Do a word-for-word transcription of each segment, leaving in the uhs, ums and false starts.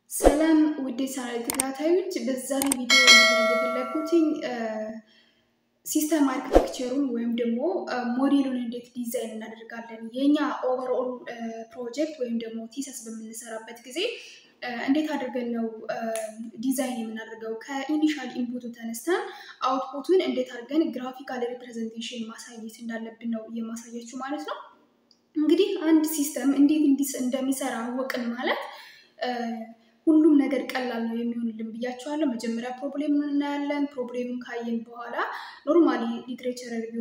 Salam with this article በዛሬ ቪዲዮ እንደፈለኩትኝ ሲስተም አርኪቴክቸሩን ወይም ደግሞ ሞዴሉን እንዴት ዲዛይን እናደርጋለን የኛ ኦቨርኦል ፕሮጀክት ወይም ደግሞ thesis በምንሰራበት ጊዜ እንዴት አድርገን ነው ዲዛይን የምናደርገው ከኢኒሻል ኢንፑቱ ተነስተን አውትፑቱን እንዴት አድርገን ግራፊካል ሪፕሬዘንቴሽን ማሳየት እንዳለብን ነው የማሳያችሁ ማለት ነው እንግዲህ አንድ ሲስተም እንዴት እንዲስ እንደሚሰራ ወቅን ማለት ሁሉም ነገር ቀላል ነው የሚሆንልን ብያችኋለሁ መጀመሪያ ፕሮብሌሙን እናያለን ፕሮብሌሙን ካየን በኋላ ኖርማሊ ሊትሬቸር ሪቪው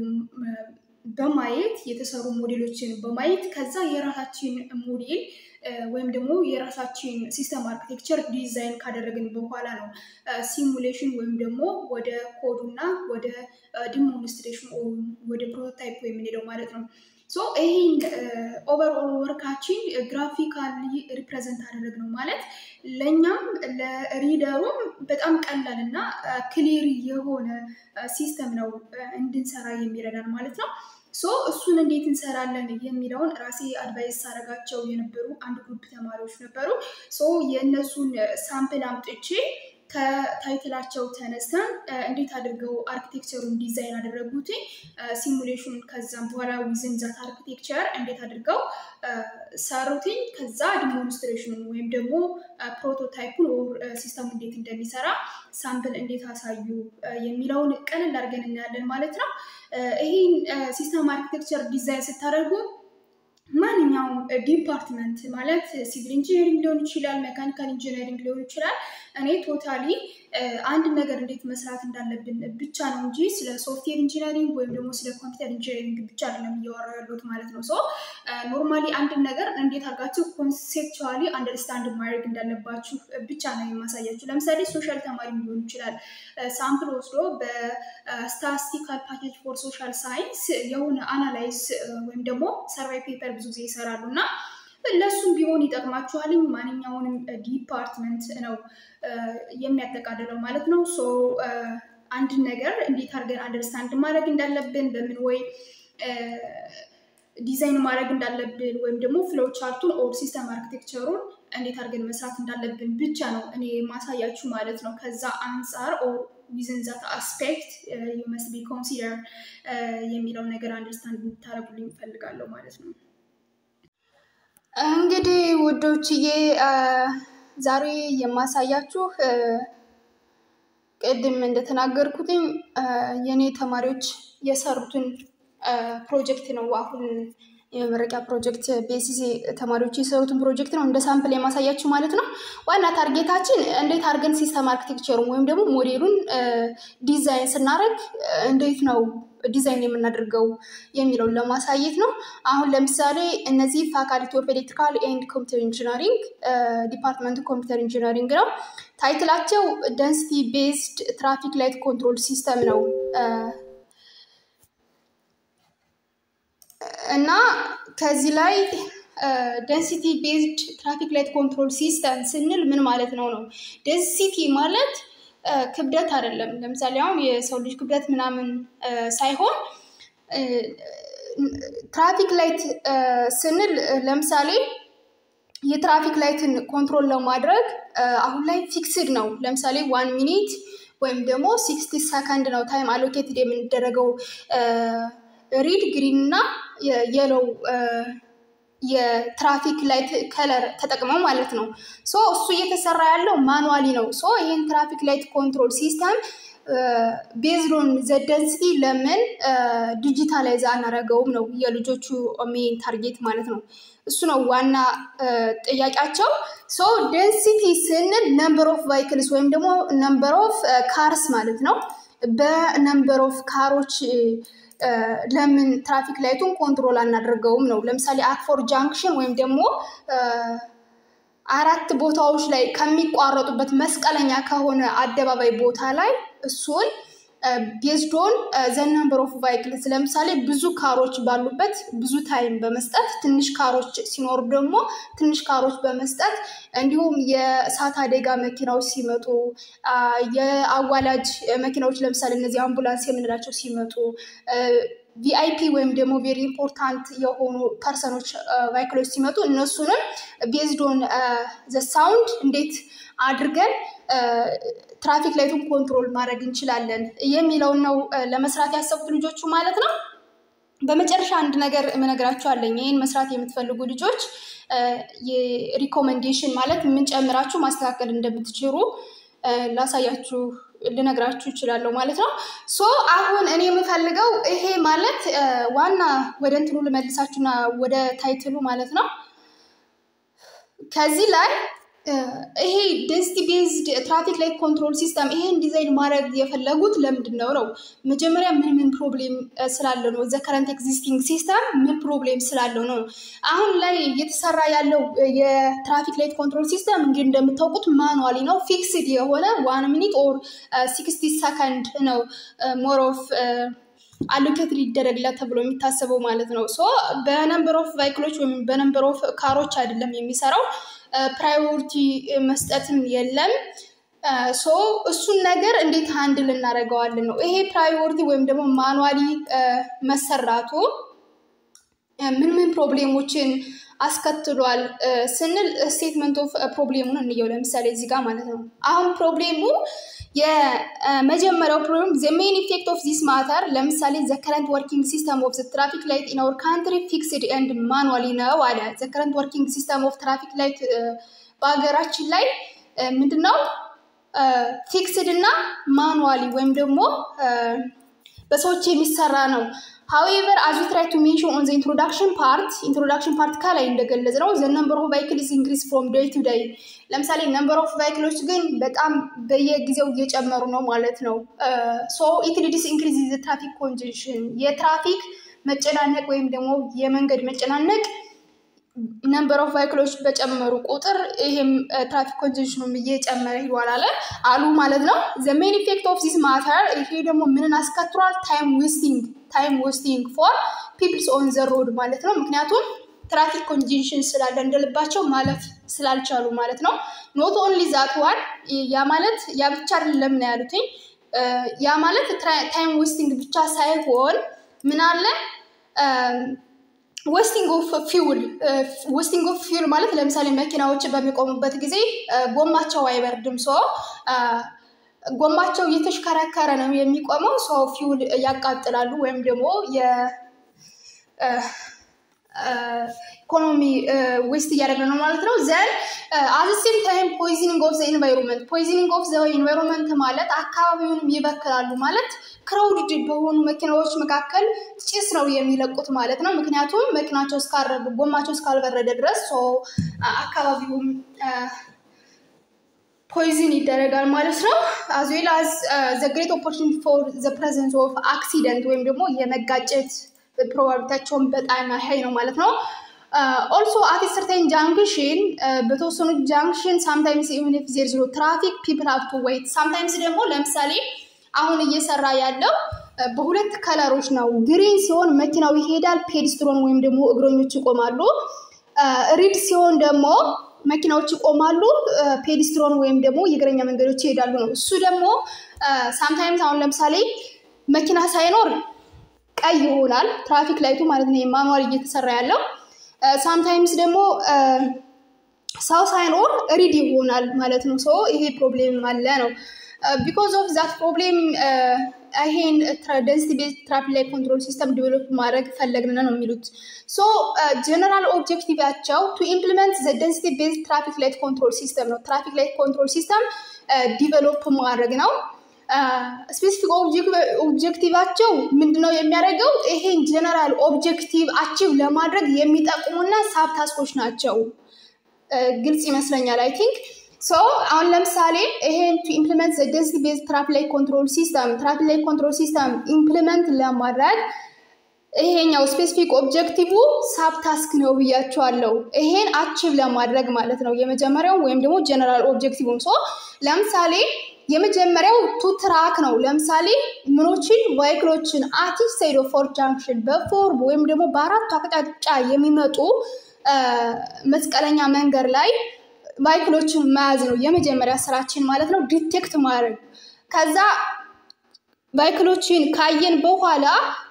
በማየት የተሰሩ ሞዴሎችን በማየት ከዛ የራሳችን ሞዴል ወይም ደግሞ የራሳችን ሲስተም አርኪቴክቸር ዲዛይን ካደረግን በኋላ ነው ሲሙሌሽን ወይም ደግሞ ወደ ኮዱና ወደ ዲሞንስትሬሽን ወደ ፕሮቶታይፕ የምንሄደው ማለት ነው So, in uh, overall workaችን graphically represent አደረግነው ማለት ለኛም ለሪደሩም በጣም ቀላልና ክሊር የሆነ ሲስተም ነው እንድንሰራ የሚረዳን ማለት ነው So, እሱን እንዴት እንሰራለን የሚለውን ራሴ አድቫይስ አረጋቸው የነበሩ አንድ ግሩፕ ተማሪዎች ነበሩ So, የነሱን ሳምፕል አምጥቼ ከታይትላቸው ተነስተን እንዴት አድርገው አርኪቴክቸሩን ዲዛይን አደረጉት ሲሙሌሽን ከዛም በኋላ ዊዝን ዛት አርኪቴክቸር እንዴት አድርገው ሰሩትኝ ከዛ ዲሞንስትሬሽን ወይም ደግሞ ፕሮቶታይፑን ኦር ሲስተም እንዴት እንደሚሰራ ሳምፕል እንዴት አሳዩ የሚለውን ቀለል አድርገን እናያለን ማለት ነው ይሄን ሲስተም አርኪቴክቸር ዲዛይን ስታደርጉ ማንኛውም ዲፓርትመንት ማለት ሲቪል ኢንጂነሪንግ ሊሆን ይችላል ሜካኒካል ኢንጂነሪንግ ሊሆን ይችላል እኔ ቶታሊ አንድ ነገር እንዴት መስራት እንዳለብን ብቻ ነው እንጂ ስለ ሶፍትዌር ኢንጂነሪንግ ወይም ደግሞ ስለ ኮምፒውተር ኢንጂነሪንግ ብቻ አይደለም እያወራሁ ያለሁት ማለት ነው ሶ ኖርማሊ አንድ ነገር እንዴት አድርጋችሁ ኮንሴፕቹዋሊ አንደርስታንድ ማድረግ እንዳለባችሁ ብቻ ነው የማሳያችሁ ለምሳሌ ሶሻል ተማሪ ሊሆን ይችላል ሳምፕል ወስዶ በስታቲስቲካል ፓኬጅ ፎር ሶሻል ሳይንስ የሆነ አናላይዝ ወይም ደግሞ ሰርቬይ ፔፐር ብዙ ጊዜ ይሰራሉና ለሱም ቢሆን ይጠቅማችኋል ማንኛውንም ዲፓርትመንት ነው የሚያጠቃልለው ማለት ነው ሶ አንድ ነገር እንዴት አድርገን አንደርስታንድ ማድረግ እንዳለብን በምን ወይ ዲዛይን ማድረግ እንዳለብን ወይም ደግሞ ፍሎው ቻርቱን ኦር ሲስተም አርኪቴክቸሩን እንዴት አድርገን መስራት እንዳለብን ብቻ ነው እኔ ማሳያችሁ ማለት ነው ከዛ አንፃር ኦር within that aspect uh, you must be consider የሚለው ነገር አንደርስታንድ እንድታረጉልኝ ፈልጋለሁ ማለት ነው እንግዲህ ወዶችዬ ዛሬ የማሳያችሁ ቀደም እንደተናገርኩትኝ የኔ ተማሪዎች የሰሩትን ፕሮጀክት ነው አሁን የመረቂያ ፕሮጀክት ቤሲስ ተማሪዎች የሰሩትን ፕሮጀክት ነው እንደ ሳምፕል የማሳያችሁ ማለት ነው ዋና ታርጌታችን እንዴት አድርገን ሲስተም አርኪቴክቸሩን ወይም ደግሞ ሞዴሉን ዲዛይን ስናደርግ እንዴት ነው ዲዛይን የምናደርገው የሚለው ለማሳየት ነው አሁን ለምሳሌ እነዚህ ፋካልቲ ኦፍ ኤሌክትሪካል ኤንድ ኮምፒውተር ኢንጂነሪንግ ዲፓርትመንት ኮምፒውተር ኢንጂነሪንግ ነው ታይትላቸው ደንሲቲ ቤዝድ ትራፊክ ላይት ኮንትሮል ሲስተም ነው እና ከዚህ ላይ ደንሲቲ ቤዝድ ትራፊክ ላይት ኮንትሮል ሲስተም ስንል ምን ማለት ነው ነው ደንሲቲ ማለት ክብደት አይደለም ለምሳሌ አሁን የሰው ልጅ ክብደት ምናምን ሳይሆን ትራፊክ ላይት ስንል ለምሳሌ የትራፊክ ላይትን ኮንትሮል ለማድረግ አሁን ላይ ፊክስድ ነው ለምሳሌ one ሚኒት ወይም ደግሞ sixty ሰከንድ ነው ታይም አሎኬትድ የምንደረገው ሪድ ግሪን እና የየሎ የትራፊክ ላይት ከለር ተጠቅመው ማለት ነው ሶ እሱ እየተሰራ ያለው ማኑዋሊ ነው ሶ ይሄን ትራፊክ ላይት ኮንትሮል ሲስተም ቤዝድ ኦን ዘ ደንሲቲ ለምን ዲጂታላይዝ አናረጋውም ነው የልጆቹ ሜን ታርጌት ማለት ነው እሱ ነው ዋና ጥያቄያቸው ሶ ደንሲቲ ስንል ነምበር ኦፍ ቫይክልስ ወይም ደግሞ ነምበር ኦፍ ካርስ ማለት ነው በነምበር ኦፍ ካሮች ለምን ትራፊክ ላይቱን ኮንትሮል አናደርገውም ነው ለምሳሌ አክፎር ጃንክሽን ወይም ደግሞ አራት ቦታዎች ላይ ከሚቋረጡበት መስቀለኛ ከሆነ አደባባይ ቦታ ላይ እሱን based on the number of vehicles ለምሳሌ ብዙ ካሮች ባሉበት ብዙ ታይም በመስጠት ትንሽ ካሮች ሲኖር ደግሞ ትንሽ ካሮች በመስጠት እንዲሁም የሳት አደጋ መኪናዎች ሲመጡ የአዋላጅ መኪናዎች ለምሳሌ እነዚህ አምቡላንስ የምንላቸው ሲመጡ ቪአይፒ ወይም ደግሞ ቬሪ ኢምፖርታንት የሆኑ ፐርሰኖች ቫይክሎች ሲመጡ እነሱንም ቤዝድ ኦን ዘ ሳውንድ እንዴት አድርገን ትራፊክ ላይቱን ኮንትሮል ማድረግ እንችላለን የሚለው ነው ለመስራት ያሰቡት ልጆቹ ማለት ነው። በመጨረሻ አንድ ነገር መነግራችሁ አለኝ። ይሄን መስራት የምትፈልጉ ልጆች የሪኮመንዴሽን ማለት ምን ጨምራችሁ ማስተካከል እንደምትችሉ ላሳያችሁ ልነግራችሁ እችላለሁ ማለት ነው። ሶ አሁን እኔ የምፈልገው ይሄ ማለት ዋና ወደ እንትኑ ልመልሳችሁና ወደ ታይትሉ ማለት ነው። ከዚህ ላይ ይሄ density based traffic light control system ይሄን ዲዛይን ማድረግ የፈለጉት ለምንድነው ነው? መጀመሪያ ምን ምን ፕሮብሌም ስላለው ነው? the current existing system ምን ፕሮብሌም ስላለው ነው? አሁን ላይ እየተሰራ ያለው የትራፊክ ላይት ኮንትሮል ሲስተም እንግዲህ እንደምታውቁት ማኑዋሊ ነው። ፊክስድ የሆነ one minute or sixty second ነው more of allocated ይደረግላት ተብሎ የሚታሰበው ማለት ነው። ሶ በነምበር ኦፍ ቫይክሎች ወይም በነምበር ኦፍ ካሮች አይደለም የሚሰራው ፕራዮሪቲ መስጠትም የለም። ሶ እሱን ነገር እንዴት ሃንድል እናደርገዋለን ነው። ይሄ ፕራዮሪቲ ወይም ደግሞ ማኑዋሊ መሰራቱ ምን ምን ፕሮብሌሞችን አስከትሏል ስንል ስቴትመንት ኦፍ ፕሮብሌሙን እንየው። ለምሳሌ እዚህ ጋር ማለት ነው። አሁን ፕሮብሌሙ የመጀመሪያው ፕሮብሌም the main effect of this matter ለምሳሌ the current working system of the traffic light in our country fixed and manually ነው አለ። the current working system of traffic light በአገራችን ላይ ምንድነው ፊክስድ እና ማኑዋሊ ወይም ደግሞ በሰዎች የሚሰራ ነው። However, as we try to mention on the introduction part, introduction part ከላይ እንደገለጽነው the number of vehicles increase from day to day. ለምሳሌ number of vehicles ግን በጣም በየጊዜው እየጨመሩ ነው ማለት ነው። So it leads increase the traffic congestion. የትራፊክ መጨናነቅ ወይም ደግሞ የመንገድ መጨናነቅ number of vehicles በጨመሩ ቁጥር ይሄም ትራፊክ ኮንጀንሽኑም እየጨመረ ይዋል አለ አሉ ማለት ነው። the main effect of this matter ይሄ ደግሞ ምንን አስከትሏል? time wasting time wasting for people on the road ማለት ነው። ምክንያቱም ትራፊክ ኮንጀንሽን ስላለ እንደልባቸው ማለፍ ስላልቻሉ ማለት ነው። not only that one ያ ማለት ያ ብቻ አይደለም ነው ያሉት። ያ ማለት time wasting ብቻ ሳይሆን ምን አለ wasting of fuel wasting of fuel ማለት ለምሳሌ መኪናዎች በሚቆሙበት ጊዜ ጎማቸው አይበርድም። ሶ ጎማቸው እየተሽከረከረ ነው የሚቆመው። ሶ ፊውል ያቃጥላሉ ወይም ደግሞ የ ኢኮኖሚ ዌስት እያደረገ ነው ማለት ነው። ዘን at the same time poisoning of the environment poisoning of the environment ማለት አካባቢውንም ይበክላሉ ማለት ክራውድድ በሆኑ መኪናዎች መካከል ጭስ ነው የሚለቁት ማለት ነው። ምክንያቱም መኪናቸው እስካረዱ ጎማቸው እስካልበረደ ድረስ ሶ አካባቢውም poison ይደረጋል ማለት ነው። as well as uh, the great opportunity for the presence of accident ወይም ደግሞ የመጋጨት ፕሮባቢሊቲያቸው በጣም ሃይ ነው ማለት ነው። uh, also at a certain junction uh, በተወሰኑ junction sometimes even if there is no traffic people have to wait sometimes ደግሞ ለምሳሌ አሁን እየሰራ ያለው በሁለት ከለሮች ነው። ግሪን ሲሆን መኪናው ይሄዳል ፔዲስትሮን ወይም ደግሞ እግረኞች ይቆማሉ። ሬድ ሲሆን ደግሞ መኪናዎች ይቆማሉ ፔዲስትሮን ወይም ደግሞ የእግረኛ መንገዶች ይሄዳሉ ነው። እሱ ደግሞ sometimes አሁን ለምሳሌ መኪና ሳይኖር ቀይ ይሆናል ትራፊክ ላይቱ ማለት ነው ማኑዋል እየተሰራ ያለው። sometimes ደግሞ ሰው ሳይኖር ሬድ ይሆናል ማለት ነው። ሶ ይሄ ፕሮብሌም አለ ነው። Uh, because of that problem ይሄን density based traffic light control system develop ማድረግ ፈለግን ነው የሚሉት። so general objective ያቸው to implement the density based traffic light control system ነው። traffic light control system develop ማድረግ ነው። specific objective ያቸው ምንድነው የሚያደርገው? ይሄን general objective achieve ለማድረግ የሚጠቅሙና ሳብ ታስኮች ናቸው። ግልጽ ይመስለኛል I think so አሁን ለምሳሌ ይሄን to implement the density based traffic light control system traffic light control system implement ለማድረግ ይሄኛው ስፔሲፊክ ኦብጀክቲቭ ሳብ ታስክ ነው ብያቸዋለሁ። ይሄን አቺቭ ለማድረግ ማለት ነው የመጀመሪያው ወይም ደግሞ ጀነራል ኦብጀክቲቭ ነው። ሶ ለምሳሌ የመጀመሪያው ቱ ትራክ ነው። ለምሳሌ ምኖችን ቫይክሎችን አት ኢች ሳይድ ኦፍ ፎር ጃንክሽን በፎር ወይም ደግሞ በአራት አቅጣጫ የሚመጡ መስቀለኛ መንገድ ላይ ቫይክሎችን ማያዝ ነው የመጀመሪያ ስራችን ማለት ነው። ዲቴክት ማድረግ ከዛ ቫይክሎችን ካየን በኋላ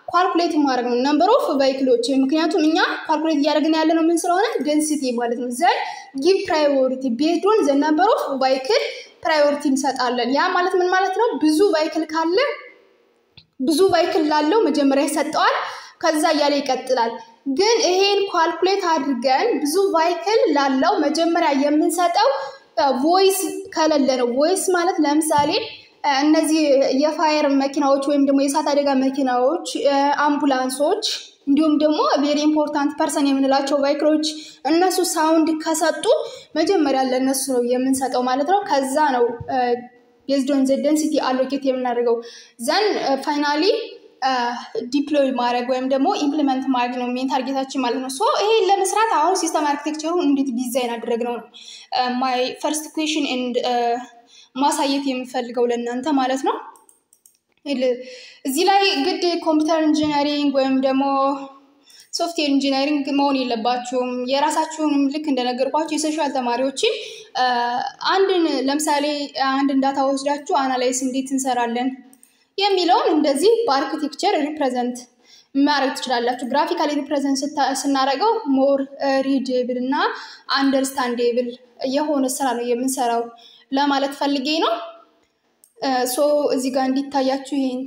ካልኩሌት ማድረግ ነው number of vehicles ምክንያቱም እኛ ካልኩሌት እያደረግን ያለ ነው ምን ስለሆነ density ማለት ነው ዘን give priority based on the number of vehicle priority እንሰጣለን ያ ማለት ምን ማለት ነው ብዙ vehicle ካለ ብዙ vehicle ላለው መጀመሪያ ይሰጣል ከዛ ያለ ይቀጥላል ግን ይሄን ካልኩሌት አድርገን ብዙ vehicle ላለው መጀመሪያ የምንሰጠው ቮይስ ከለለ ነው ቮይስ ማለት ለምሳሌ እነዚህ የፋየር መኪናዎች ወይም ደግሞ የሳት አደጋ መኪናዎች አምቡላንሶች እንዲሁም ደግሞ very important person የምንላቸው vehicle እነሱ ሳውንድ ከሰጡ መጀመሪያ ለነሱ ነው የምንሰጠው ማለት ነው ከዛ ነው based on the density allocate የምናደርገው then finally ዲፕሎይ ማድረግ ወይም ደግሞ ኢምፕሊመንት ማድረግ ነው ሜን ታርጌታችን ማለት ነው ሶ ይሄ ለመስራት አሁን ሲስተም አርኪቴክቸሩን እንዴት ዲዛይን አድርገን ነው my first question and ማሳየት የምፈልገው ለእናንተ ማለት ነው እዚህ ላይ ግድ ኮምፒውተር ኢንጂነሪንግ ወይም ደግሞ ሶፍትዌር ኢንጂነሪንግ መሆን የለባችሁም የራሳችሁን ልክ እንደነገርኳችሁ የሶሻል ተማሪዎች አንድን ለምሳሌ አንድን ዳታ ወስዳችሁ አናላይዝ እንዴት እንሰራለን የሚለውን እንደዚህ በአርኪቴክቸር ሪፕሬዘንት ማድረግ ትችላላችሁ ግራፊካሊ ሪፕሬዘንት ስናደርገው ሞር ሪደብል እና አንደርስታንዴብል የሆነ ስራ ነው የምንሰራው ለማለት ፈልጌ ነው ሶ እዚህ ጋር እንዲታያችሁ ይሄን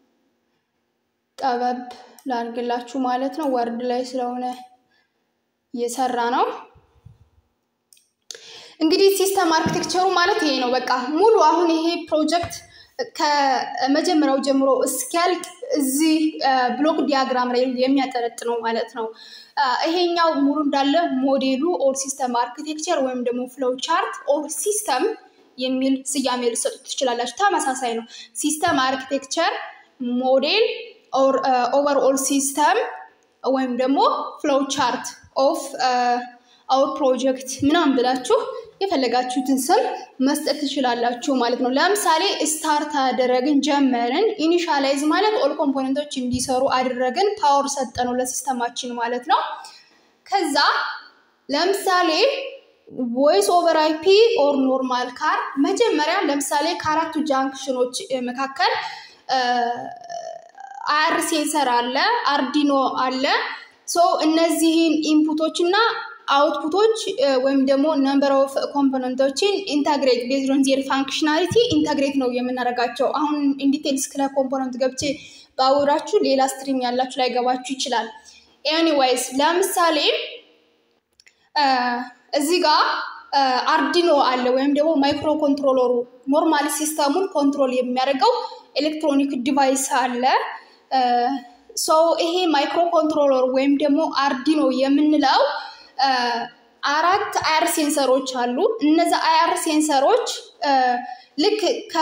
ጠበብ ላርግላችሁ ማለት ነው ወርድ ላይ ስለሆነ የሰራ ነው እንግዲህ ሲስተም አርኪቴክቸሩ ማለት ይሄ ነው በቃ ሙሉ አሁን ይሄ ፕሮጀክት ከመጀመሪያው ጀምሮ እስኪያልቅ እዚህ ብሎክ ዲያግራም ላይ የሚያጠነጥነው ማለት ነው ይሄኛው ሙሉ እንዳለ ሞዴሉ ኦር ሲስተም አርኪቴክቸር ወይም ደግሞ ፍሎው ቻርት ኦር ሲስተም የሚል ስያሜ ልሰጡት ትችላላችሁ ተመሳሳይ ነው ሲስተም አርኪቴክቸር ሞዴል ኦር ኦቨርኦል ሲስተም ወይም ደግሞ ፍሎው ቻርት ኦፍ አወር ፕሮጀክት ምናምን ብላችሁ የፈለጋችሁትን ስም መስጠት ትችላላችሁ ማለት ነው ለምሳሌ ስታርት አደረግን ጀመርን ኢኒሻላይዝ ማለት ኦል ኮምፖነንቶች እንዲሰሩ አደረግን ፓወር ሰጠነው ለሲስተማችን ማለት ነው ከዛ ለምሳሌ voice over I P or normal car መጀመሪያ ለምሳሌ ካራቱ ጃንክሽኖች መካከል አር ሴንሰር አለ አርዲኖ አለ ሶ እነዚህን ኢንፑቶችና outputoች ወይም ደግሞ number of componentsን integrate based on their functionality integrate ነው የምናደርጋቸው አሁን in details ክለ component ገብቼ ባወራችሁ ሌላ ስትሪም ያላችሁ ላይ ገባችሁ ይችላል anyways ለምሳሌ እዚህ ጋር አርዲኖ አለ ወይም ደግሞ ማይክሮ ኮንትሮለሩ ኖርማሊ ሲስተሙን ኮንትሮል የሚያደርገው ኤሌክትሮኒክ ዲቫይስ አለ ሶ ይሄ ማይክሮ ኮንትሮለር ወይም ደግሞ አርዲኖ የምንለው አራት አር ሴንሰሮች አሉ እነዛ አር ሴንሰሮች ልክ ከ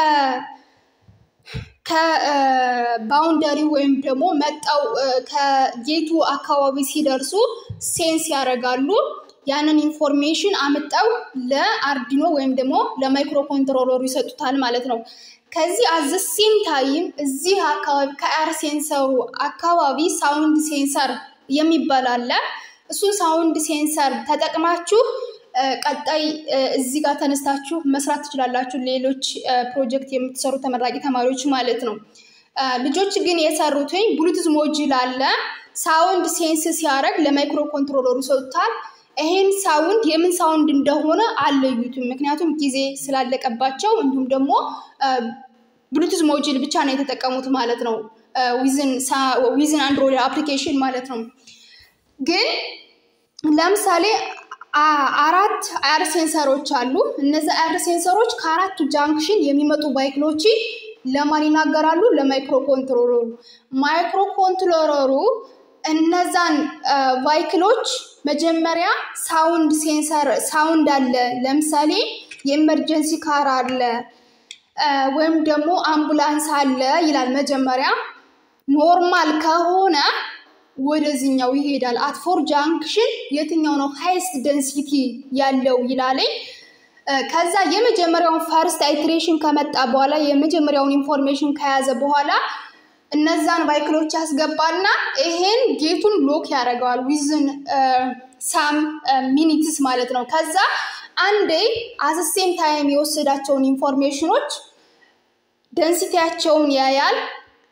ከባውንደሪ ወይም ደግሞ መጣው ከጌቱ አካባቢ ሲደርሱ ሴንስ ያደርጋሉ ያንን ኢንፎርሜሽን አመጣው ለአርዲኖ ወይም ደግሞ ለማይክሮ ኮንትሮለሩ ይሰጡታል ማለት ነው ከዚህ አዘ ሴም ታይም እዚህ አካባቢ ከአር ሴንሰሩ አካባቢ ሳውንድ ሴንሰር የሚባል አለ እሱ ሳውንድ ሴንሰር ተጠቅማችሁ ቀጣይ እዚህ ጋር ተነስታችሁ መስራት ትችላላችሁ ሌሎች ፕሮጀክት የምትሰሩ ተመራቂ ተማሪዎች ማለት ነው ልጆች ግን የሰሩት ብሉቱዝ ሞጁል አለ ሳውንድ ሴንስ ሲያደርግ ለማይክሮ ኮንትሮለሩ ይሰጡታል ይሄን ሳውንድ የምን ሳውንድ እንደሆነ አለዩትም ምክንያቱም ጊዜ ስላለቀባቸው እንዲሁም ደግሞ ብሉቱዝ ሞጁል ብቻ ነው የተጠቀሙት ማለት ነው ዊዝን ዊዝን አንድሮይድ አፕሊኬሽን ማለት ነው ግን ለምሳሌ አራት አር ሴንሰሮች አሉ እነዛ አር ሴንሰሮች ከአራቱ ጃንክሽን የሚመጡ ባይክሎች ለማን ይናገራሉ ለማይክሮ ኮንትሮለሩ ማይክሮ ኮንትሮለሩ እነዛን ባይክሎች መጀመሪያ ሳውንድ ሴንሰር ሳውንድ አለ ለምሳሌ የኤመርጀንሲ ካር አለ ወይም ደግሞ አምቡላንስ አለ ይላል መጀመሪያ ኖርማል ከሆነ ወደዚህኛው ይሄዳል at four junction የትኛው ነው highest density ያለው ይላል ከዛ የመጀመሪያውን first iteration ከመጣ በኋላ የመጀመሪያውን ኢንፎርሜሽን ከያዘ በኋላ እነዛን ባይክሎች ያስገባልና ይሄን ጌቱን ሎክ ያደርጋል within some minutes ማለት ነው ከዛ አንዴ at the same time የወሰዳቸውን ኢንፎርሜሽኖች ዴንሲቲያቸውን ያያል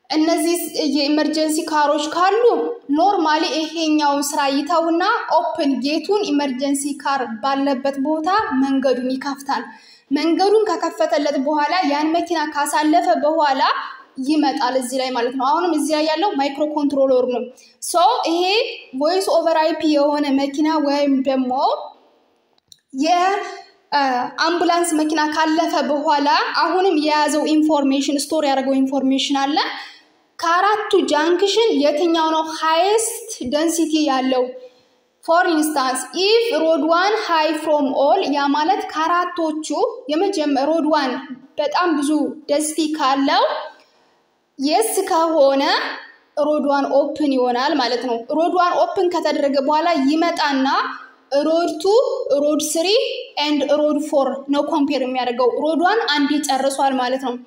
እነዚህ የኢመርጀንሲ ካሮች ካሉ ኖርማሊ ይሄኛው ስራ ይተውና ኦፕን ጌቱን ኢመርጀንሲ ካር ባለበት ቦታ መንገዱን ይከፍታል መንገዱን ከከፈተለት በኋላ ያን መኪና ካሳለፈ በኋላ ይመጣል እዚህ ላይ ማለት ነው አሁንም እዚህ ላይ ያለው ማይክሮ ኮንትሮለር ነው ሶ ይሄ ቮይስ ኦቨር አይፒ የሆነ መኪና ወይም ደግሞ የ አምቡላንስ መኪና ካለፈ በኋላ አሁንም የያዘው ኢንፎርሜሽን ስቶር ያደረገው ኢንፎርሜሽን አለ ካራቱ ጃንክሽን የትኛው ነው ሃይስት ዴንሲቲ ያለው for instance if road one high from all ያ ማለት ካራቶቹ የመጀመሪያ road one በጣም ብዙ ዴንሲቲ ካለው yes ከሆነ road one open ይሆናል ማለት ነው road one open ከተደረገ በኋላ ይመጣና road two road three and road four ነው ኮምፔር የሚያደርገው road one አንድ ይጨርሷል ማለት ነው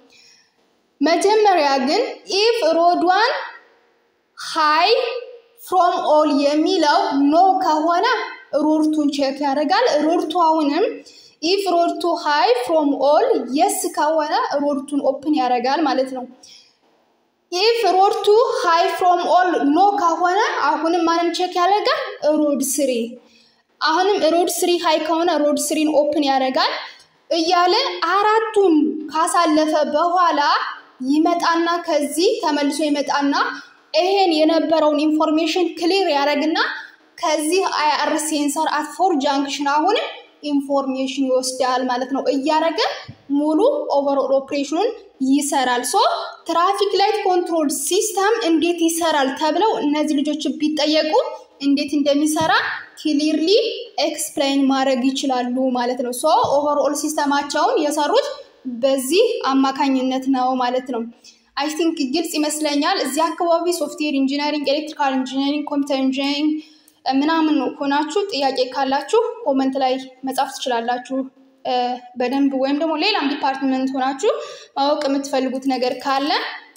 መጀመሪያ ግን if road one high from all የሚለው no ከሆነ road two ቼክ ያደርጋል road two አሁንም if road two high from all yes ከሆነ road two open ያደርጋል ማለት ነው if road two high from all no ከሆነ አሁንም ማንን ቼክ ያደርጋል road three አሁንም road three high ከሆነ road three open ያደርጋል እያለ አራቱን ካሳለፈ በኋላ ይመጣና ከዚህ ተመልሶ ይመጣና ይሄን የነበረውን ኢንፎርሜሽን ክሊር ያደርግና ከዚህ አይአር ሴንሰር አት ፎር ጃንክሽን አሁን ኢንፎርሜሽን ይወስዳል ማለት ነው እያረገ ሙሉ ኦቨርኦል ኦፕሬሽኑን ይሰራል ሶ ትራፊክ ላይት ኮንትሮል ሲስተም እንዴት ይሰራል ተብለው እነዚህ ልጆች ቢጠየቁ እንዴት እንደሚሰራ ክሊርሊ ኤክስፕሌን ማድረግ ይችላሉ ማለት ነው ሶ ኦቨርኦል ሲስተማቸውን የሰሩት በዚህ አማካኝነት ነው ማለት ነው I think ግልጽ ይመስለኛል እዚህ አካባቢ ሶፍትዌር ኢንጂነሪንግ ኤሌክትሪካል ኢንጂነሪንግ ኮምፒውተር ኢንጂነሪንግ ምናምን ሆናችሁ ጥያቄ ካላችሁ ኮሜንት ላይ መጻፍ ትችላላችሁ በደንብ ወይም ደግሞ ሌላም ዲፓርትመንት ሆናችሁ ማወቅ የምትፈልጉት ነገር ካለ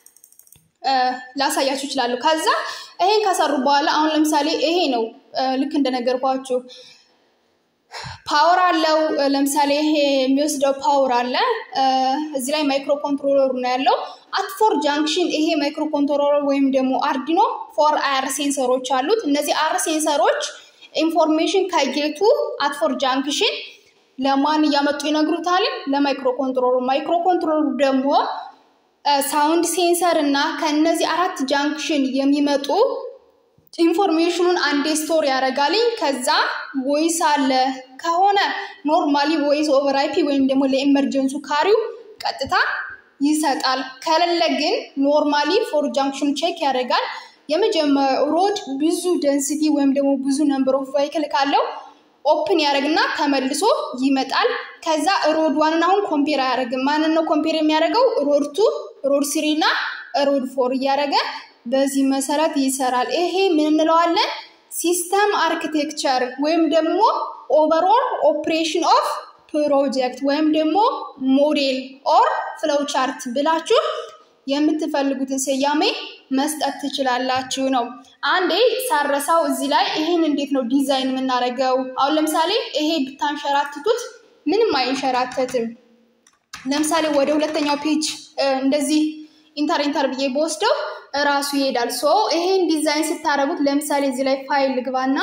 ላሳያችሁ ይችላል ከዛ ይሄን ካሰሩ በኋላ አሁን ለምሳሌ ይሄ ነው ልክ እንደነገርኳችሁ ፓወር አለው ለምሳሌ ይሄ የሚወስደው ፓወር አለ እዚህ ላይ ማይክሮ ኮንትሮለሩ ነው ያለው at four junction ይሄ ማይክሮ ኮንትሮለር ወይም ደግሞ አርዲኖ four አር ሴንሰሮች አሉት እነዚህ አር ሴንሰሮች ኢንፎርሜሽን ከጌቱ at four junction ለማን ያመጡ ይነግሩታል ለማይክሮ ኮንትሮለር ማይክሮ ኮንትሮለር ደግሞ ሳውንድ ሴንሰር እና ከነዚህ አራት ጃንክሽን የሚመጡ ኢንፎርሜሽኑን አንዴ ስቶር ያደርጋልኝ ከዛ ቮይስ አለ ከሆነ ኖርማሊ ቮይስ ኦቨር አይፒ ወይም ደግሞ ለኢመርጀንሲ ካሪው ቀጥታ ይሰጣል ከሌለ ግን ኖርማሊ ፎር ጃንክሽን ቼክ ያደርጋል የመጀመሪያው ሮድ ብዙ ዴንሲቲ ወይም ደግሞ ብዙ ነምበር ኦፍ ቬሂክል ካለው ኦፕን ያደርግና ተመልሶ ይመጣል ከዛ ሮድ one እና አሁን ኮምፔር ያደርጋል ማን ነው ኮምፔር የሚያደርገው ሮድ two ሮድ three እና ሮድ four ያደርጋ በዚህ መሰረት ይሰራል ይሄ ምን እንለዋለን ሲስተም አርኪቴክቸር ወይም ደግሞ ኦቨርኦል ኦፕሬሽን ኦፍ ፕሮጀክት ወይም ደግሞ ሞዴል ኦር ፍሎው ቻርት ብላችሁ የምትፈልጉትን ስያሜ መስጠት ትችላላችሁ ነው አንዴ ሳረሳው እዚህ ላይ ይሄን እንዴት ነው ዲዛይን የምናደርገው አሁን ለምሳሌ ይሄ ብታንሸራትቱት ምንም አይንሸራተትም ለምሳሌ ወደ ሁለተኛው ፔጅ እንደዚህ ኢንተር ኢንተር ብዬ ቦስደው ራሱ ይሄዳል ሶ ይሄን ዲዛይን ስታረጉት ለምሳሌ እዚህ ላይ ፋይል ግባና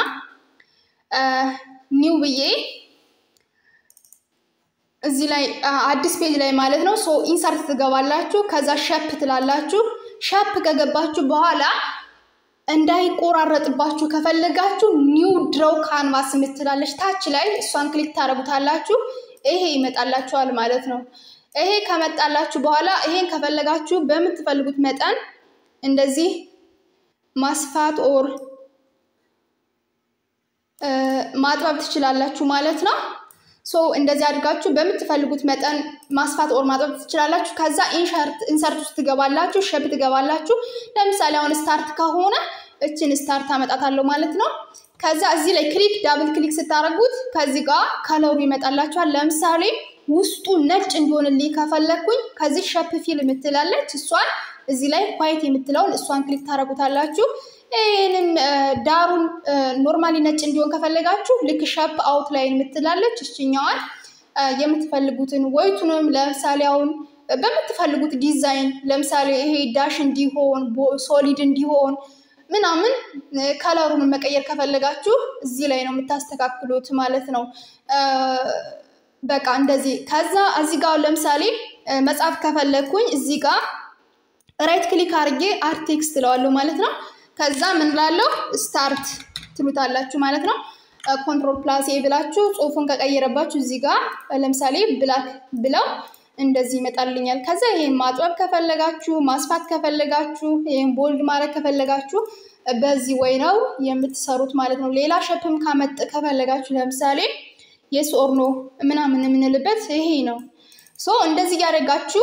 ኒው ብዬ እዚህ ላይ አዲስ ፔጅ ላይ ማለት ነው ሶ ኢንሰርት ትገባላችሁ ከዛ ሼፕ ትላላችሁ ሼፕ ከገባችሁ በኋላ እንዳይቆራረጥባችሁ ከፈለጋችሁ ኒው ድሮው ካንቫስ ምትላለች ታች ላይ እሷን ክሊክ ታረጉታላችሁ ይሄ ይመጣላችኋል ማለት ነው ይሄ ከመጣላችሁ በኋላ ይሄን ከፈለጋችሁ በመትፈልጉት መጠን እንደዚህ ማስፋት ኦር ማጥበብ ትችላላችሁ ማለት ነው ሶ እንደዚህ አድርጋችሁ በመትፈልጉት መጠን ማስፋት ኦር ማጥበብ ትችላላችሁ ከዛ ኢንሰርት ኢንሰርት ውስጥ ትገባላችሁ ሼፕ ትገባላችሁ ለምሳሌ አሁን ስታርት ከሆነ እቺን ስታርት አመጣታለሁ ማለት ነው ከዛ እዚህ ላይ ክሊክ ዳብል ክሊክ ስታረጉት ከዚህ ጋር ከለሩ ይመጣላችኋል ለምሳሌ ውስጡ ነጭ እንዲሆንልኝ ከፈለኩኝ ከዚህ ሼፕ ፊል ምትላለች እሷን እዚህ ላይ ዋይት የምትለውን እሷን ክሊክ ታረጉታላችሁ እኔም ዳሩን ኖርማሊ ነጭ እንዲሆን ከፈለጋችሁ ልክ ሼፕ አውትላይን ምትላለች እቺኛዋን የምትፈልጉትን ወይቱንም ለምሳሌ አሁን በመትፈልጉት ዲዛይን ለምሳሌ ይሄ ዳሽ እንዲሆን ሶሊድ እንዲሆን ምናምን ከለሩን መቀየር ከፈለጋችሁ እዚህ ላይ ነው የምታስተካክሉት ማለት ነው በቃ እንደዚህ ከዛ እዚህ ጋር ለምሳሌ መጻፍ ከፈለኩኝ እዚህ ጋር ራይት ክሊክ አድርጌ አድ ቴክስት ለዋለሁ ማለት ነው ከዛ ምን ላለው ስታርት ትሉታላችሁ ማለት ነው ኮንትሮል ፕላስ ኤ ብላችሁ ጽሁፉን ከቀየረባችሁ እዚህ ጋር ለምሳሌ ብላክ ብለው እንደዚህ ይመጣልኛል ከዛ ይሄን ማጥበብ ከፈለጋችሁ ማስፋት ከፈለጋችሁ ይሄን ቦልድ ማድረግ ከፈለጋችሁ በዚህ ወይ ነው የምትሰሩት ማለት ነው ሌላ ሸፕም ካመጥ ከፈለጋችሁ ለምሳሌ yes or no ምናምን ምንልበት ይሄ ነው ሶ እንደዚህ ያደርጋችሁ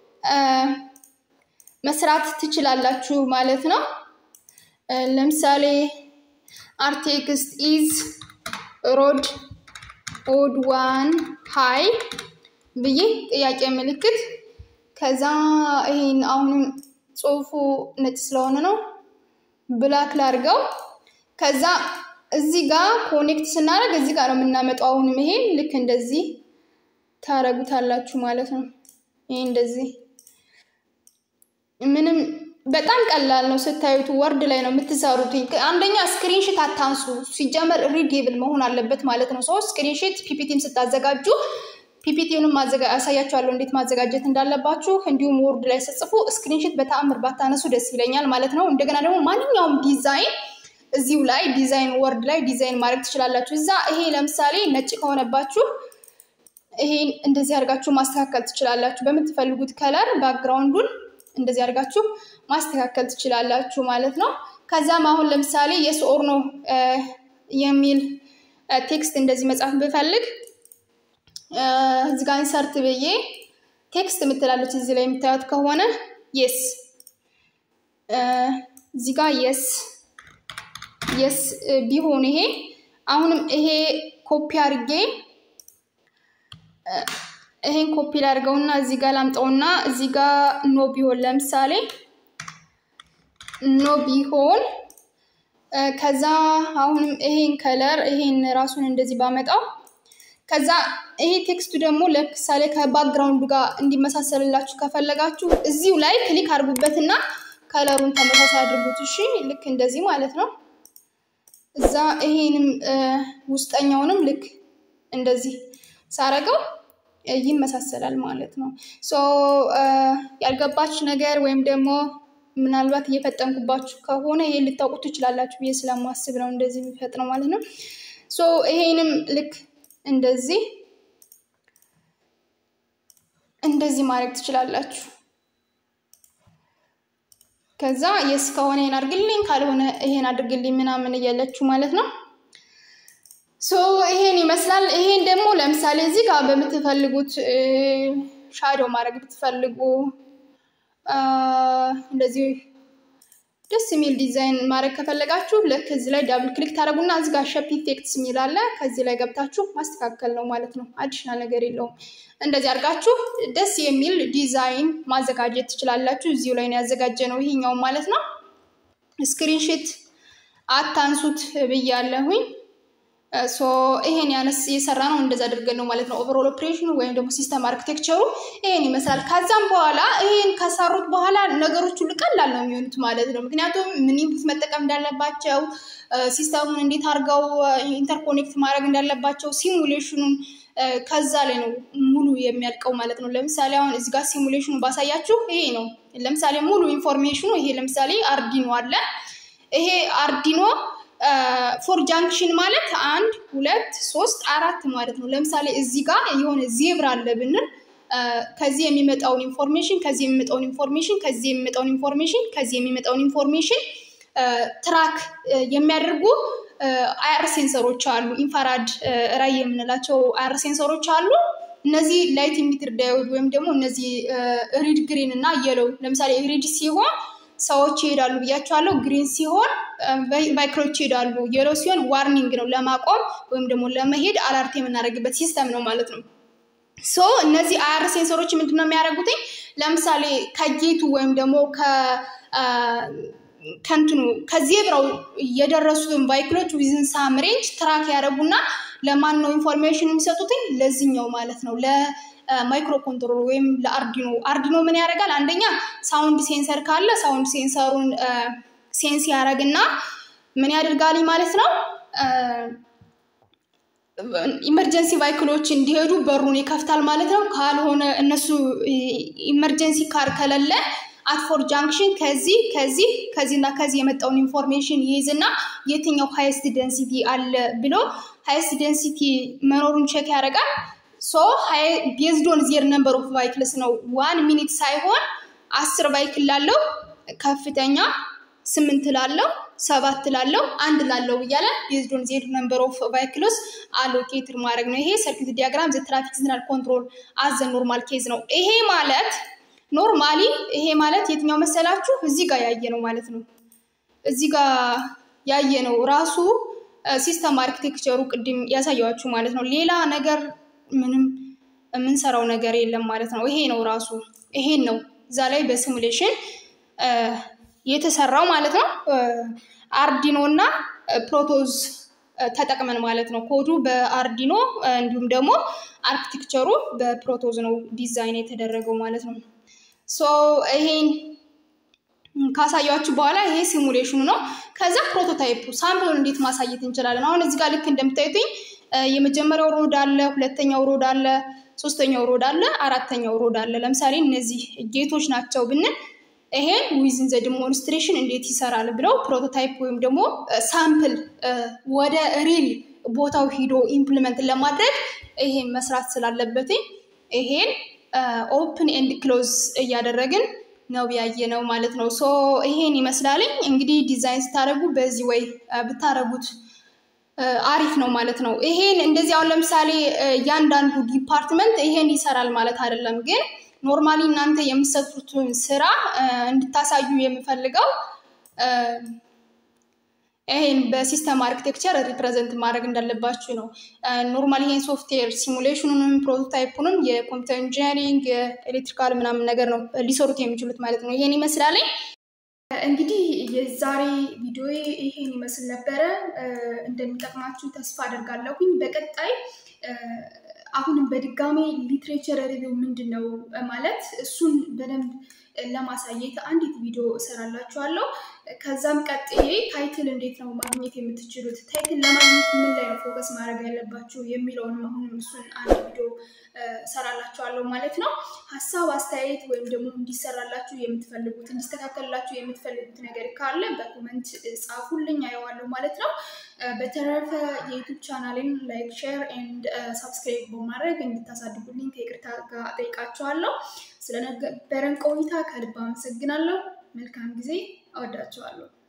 መስራት ትችላላችሁ ማለት ነው ለምሳሌ our text is road odd one high ብዬ ጥያቄ ምልክት ከዛ ይሄን አሁንም ጽሁፉ ነጭ ስለሆነ ነው ብላክ ላርገው ከዛ እዚህ ጋር ኮኔክት ስናደርግ እዚህ ጋር ነው የምናመጣው አሁንም ይሄ ልክ እንደዚህ ታረጉታላችሁ ማለት ነው ይሄ እንደዚህ ምንም በጣም ቀላል ነው ስታዩት ወርድ ላይ ነው የምትሰሩት አንደኛ ስክሪንሾት አታንሱ ሲጀመር ሪዴብል መሆን አለበት ማለት ነው ሶ ስክሪንሾት ፒፒቲም ስታዘጋጁ ፒፒቲውንም ማዘጋጀት አሳያችኋለሁ እንዴት ማዘጋጀት እንዳለባችሁ እንዲሁም ወርድ ላይ ተጽፎ ስክሪንሾት በተአምር ባታነሱ ደስ ይለኛል ማለት ነው እንደገና ደግሞ ማንኛውም ዲዛይን እዚሁ ላይ ዲዛይን ወርድ ላይ ዲዛይን ማድረግ ትችላላችሁ እዛ ይሄ ለምሳሌ ነጭ ከሆነባችሁ ይሄን እንደዚህ አድርጋችሁ ማስተካከል ትችላላችሁ በመትፈልጉት ከለር ባክግራውንዱን እንደዚህ አድርጋችሁ ማስተካከል ትችላላችሁ ማለት ነው ከዛም አሁን ለምሳሌ yes or no የሚል ቴክስት እንደዚህ መጻፍ ብፈልግ እዚህ ጋር ኢንሰርት ብዬ ቴክስት ምትላለች እዚህ ላይ የምታዩት ከሆነ yes እዚህ ጋር yes yes ቢሆን ይሄ አሁንም ይሄ ኮፒ አድርጌ ይሄን ኮፒ ላድርገውና እዚህ ጋር ላምጣውና እዚህ ጋር ኖ ቢሆን ለምሳሌ ኖ ቢሆን ከዛ አሁንም ይሄን ከለር ይሄን ራሱን እንደዚህ ባመጣው ከዛ ይሄ ቴክስቱ ደግሞ ለምሳሌ ከባክግራውንዱ ጋር እንዲመሳሰልላችሁ ከፈለጋችሁ እዚሁ ላይ ክሊክ አድርጉበትና ከለሩን ተመሳሳይ አድርጉት እሺ ልክ እንደዚህ ማለት ነው እዛ ይሄንም ውስጠኛውንም ልክ እንደዚህ ሳረገው ይመሳሰላል ማለት ነው ሶ ያልገባች ነገር ወይም ደግሞ ምናልባት እየፈጠንኩባችሁ ከሆነ ይሄ ልታውቁት ትችላላችሁ ብዬ ስለማስብ ነው እንደዚህ የሚፈጥነው ማለት ነው ሶ ይሄንም ልክ እንደዚህ እንደዚህ ማድረግ ትችላላችሁ ከዛ yes ከሆነ ይሄን አድርግልኝ ካልሆነ ይሄን አድርግልኝ ምናምን እያላችሁ ማለት ነው ሶ ይሄን ይመስላል ይሄን ደግሞ ለምሳሌ እዚህ ጋር በመትፈልጉት ሻዶ ማድረግ ብትፈልጉ እንደዚህ ደስ የሚል ዲዛይን ማድረግ ከፈለጋችሁ ለክ እዚህ ላይ ዳብል ክሊክ ታረጉና እዚህ ጋር ሼፕ ኢፌክትስ የሚላለ ከዚህ ላይ ገብታችሁ ማስተካከል ነው ማለት ነው አዲሽናል ነገር የለውም እንደዚህ አድርጋችሁ ደስ የሚል ዲዛይን ማዘጋጀት ትችላላችሁ እዚሁ ላይ ነው ያዘጋጀነው ይሄኛው ማለት ነው ስክሪንሾት አታንሱት ብያለሁኝ ሶ ይሄን ያነስ የሰራ ነው እንደዛ አድርገን ነው ማለት ነው ኦቨርኦል ኦፕሬሽኑ ወይም ደግሞ ሲስተም አርኪቴክቸሩ ይሄን ይመስላል ከዛም በኋላ ይሄን ከሰሩት በኋላ ነገሮች ሁሉ ቀላል ነው የሚሆኑት ማለት ነው ምክንያቱም ምን ኢንፑት መጠቀም እንዳለባቸው ሲስተሙን እንዴት አድርገው ኢንተርኮኔክት ማድረግ እንዳለባቸው ሲሙሌሽኑን ከዛ ላይ ነው ሙሉ የሚያልቀው ማለት ነው ለምሳሌ አሁን እዚህ ጋር ሲሙሌሽኑ ባሳያችሁ ይሄ ነው ለምሳሌ ሙሉ ኢንፎርሜሽኑ ይሄ ለምሳሌ አርዲኖ አለ ይሄ አርዲኖ ፎር ጃንክሽን ማለት አንድ ሁለት ሶስት አራት ማለት ነው ለምሳሌ እዚህ ጋር የሆነ ዜብራ አለ ብንል ከዚህ የሚመጣውን ኢንፎርሜሽን ከዚህ የሚመጣውን ኢንፎርሜሽን ከዚህ የሚመጣውን ኢንፎርሜሽን ከዚህ የሚመጣውን ኢንፎርሜሽን ትራክ የሚያደርጉ አይአር ሴንሰሮች አሉ ኢንፍራሬድ ራይ የምንላቸው አይአር ሴንሰሮች አሉ እነዚህ ላይት ኢሚተር ዳዮድ ወይም ደግሞ እነዚህ ሪድ ግሪን እና የሎ ለምሳሌ ሪድ ሲሆን ሰዎች ይሄዳሉ ብያቸዋለሁ ግሪን ሲሆን ቫይክሮች ይሄዳሉ የሎ ሲሆን ዋርኒንግ ነው ለማቆም ወይም ደግሞ ለመሄድ አላርት የምናደርግበት ሲስተም ነው ማለት ነው ሶ እነዚህ አይአር ሴንሰሮች ምንድነው የሚያደርጉት ለምሳሌ ከጌቱ ወይም ደግሞ ከ ከንቱኑ ከዜብራው የደረሱን ቫይክሎች ዊዝን ሳም ሬንጅ ትራክ ያደርጉና ለማን ነው ኢንፎርሜሽን የሚሰጡት ለዚህኛው ማለት ነው ለ ማይክሮ ኮንትሮለር ወይም ለአርዲኖ አርዲኖ ምን ያደርጋል አንደኛ ሳውንድ ሴንሰር ካለ ሳውንድ ሴንሰሩን ሴንስ ያደርግና ምን ያደርጋል ማለት ነው ኢመርጀንሲ ቫይክሎች እንዲሄዱ በሩን ይከፍታል ማለት ነው ካልሆነ እነሱ ኢመርጀንሲ ካር ከሌለ at for junction ከዚህ ከዚህ ከዚህና ከዚህ የመጣውን ኢንፎርሜሽን ይይዝና የትኛው highest density አለ ብሎ highest density መኖሩን ቼክ ያደርጋል so high based on their number of vehicles ነው one minute ሳይሆን አስር ቫይክል ላለው ከፍተኛ ስምንት ላለው ሰባት ላለው አንድ ላለው ይያለ based on their number of vehicles allocated ማድረግ ነው ይሄ circuit diagram the traffic signal control as the normal case ነው ይሄ ማለት ኖርማሊ ይሄ ማለት የትኛው መሰላችሁ እዚህ ጋር ያየ ነው ማለት ነው እዚህ ጋር ያየ ነው ራሱ ሲስተም አርኪቴክቸሩ ቅድም ያሳያችሁ ማለት ነው ሌላ ነገር ምንም ምን ሰራው ነገር የለም ማለት ነው ይሄ ነው ራሱ ይሄን ነው እዛ ላይ በሲሙሌሽን የተሰራው ማለት ነው አርዲኖ እና ፕሮቶዝ ተጠቅመን ማለት ነው ኮዱ በአርዲኖ እንዲሁም ደግሞ አርኪቴክቸሩ በፕሮቶዝ ነው ዲዛይን የተደረገው ማለት ነው so ይሄን ካሳያችሁ በኋላ ይሄ ሲሙሌሽኑ ነው ከዛ ፕሮቶታይፑ ሳምፕል እንዴት ማሳየት እንችላለን አሁን እዚህ ጋር ልክ እንደምታዩትኝ የመጀመሪያው ሮድ አለ ሁለተኛው ሮድ አለ ሶስተኛው ሮድ አለ አራተኛው ሮድ አለ ለምሳሌ እነዚህ ጌቶች ናቸው ብንል ይሄን within the demonstration እንዴት ይሰራል ብለው ፕሮቶታይፕ ወይም ደግሞ ሳምፕል ወደ ሪል ቦታው ሂዶ ኢምፕሊመንት ለማድረግ ይሄን መስራት ስላለበት ይሄን open and close እያደረግን ነው ያየነው ማለት ነው ሶ ይሄን ይመስላል እንግዲህ ዲዛይን ስታረጉ በዚህ ወይ ብታረጉት አሪፍ ነው ማለት ነው ይሄን እንደዚህ አሁን ለምሳሌ ያንዳንዱ ዲፓርትመንት ይሄን ይሰራል ማለት አይደለም ግን ኖርማሊ እናንተ የምትሰሩትን ስራ እንድታሳዩ የምፈልገው ይሄን በሲስተም አርኪቴክቸር ሪፕሬዘንት ማድረግ እንዳለባችሁ ነው ኖርማሊ ይሄን ሶፍትዌር ሲሙሌሽኑንም ፕሮቶታይፑንም የኮምፒውተር ኢንጂነሪንግ ኤሌክትሪካል ምናምን ነገር ነው ሊሰሩት የሚችሉት ማለት ነው ይሄን ይመስላል እንግዲህ የዛሬ ቪዲዮ ይሄን ይመስል ነበር እንደሚጠቅማችሁ ተስፋ አደርጋለሁኝ በቀጣይ አሁንም በድጋሚ ሊትሬቸር ሪቪው ምንድነው ማለት እሱን በደንብ ለማሳየት አንዲት ቪዲዮ እሰራላችኋለሁ ከዛም ቀጥዬ ታይትል እንዴት ነው ማግኘት የምትችሉት ታይትል ለማግኘት ምን ላይ ፎከስ ማድረግ ያለባችሁ የሚለውን አሁንም እሱን አንድ ቪዲዮ እሰራላችኋለሁ ማለት ነው ሐሳብ አስተያየት ወይም ደግሞ እንዲሰራላችሁ የምትፈልጉት እንዲስተካከልላችሁ የምትፈልጉት ነገር ካለ በኮሜንት ጻፉልኝ አየዋለሁ ማለት ነው በተረፈ የዩቲዩብ ቻናሌን ላይክ ሼር ኤንድ ሰብስክራይብ በማድረግ እንድታሳድጉልኝ ከይቅርታ ጋር ጠይቃችኋለሁ ስለነበረን ቆይታ ከልብ አመሰግናለሁ መልካም ጊዜ አወዳችኋለሁ